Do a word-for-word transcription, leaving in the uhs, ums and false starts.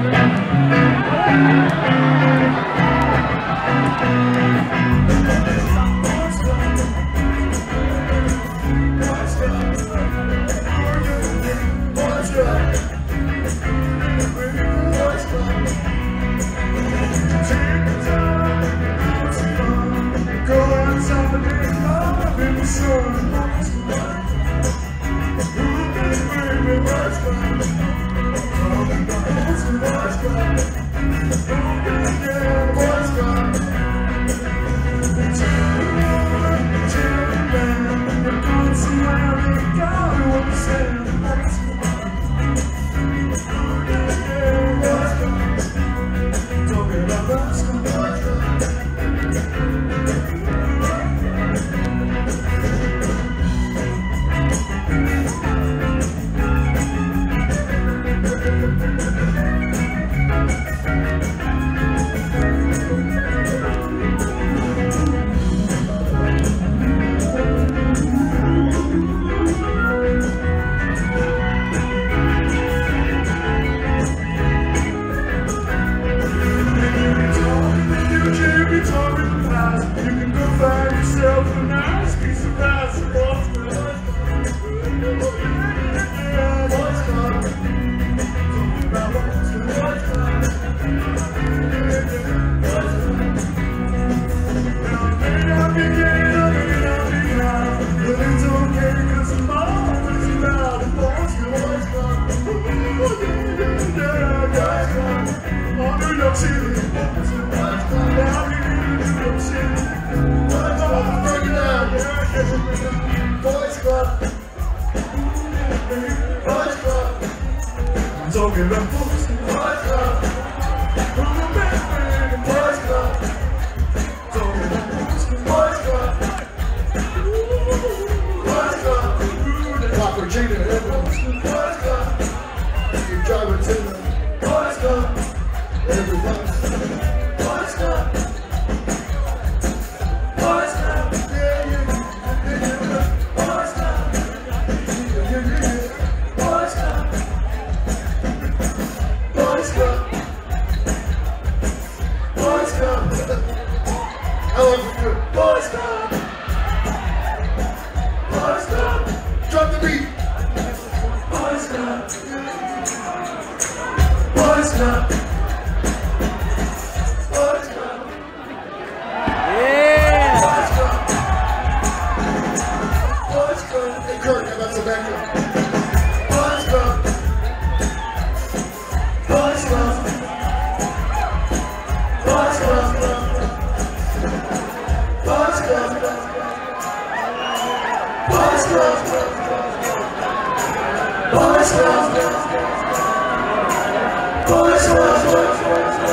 Talking about books and boys club. From the best friend and boys club. Talking about books and boys club. Boys club. Pop Regina, everyone. Boys club. You drive it to the boys club. Everybody. Boys club. Boys club. Yeah, yeah, yeah, yeah. Boys club. Yeah, yeah, yeah, yeah. Boys club. Boys Club. Boys Club. I love it good. Boys Club. Boys Club. Drop the beat. Boys Club. Boys Club. Boys Club. Yeah. Boys Club. Boys Club. Hey Kirk, that's the backup. Boys Club. Boys Club. Boys Club. Boys Club. Boys Club. Boys Club. Boys Club.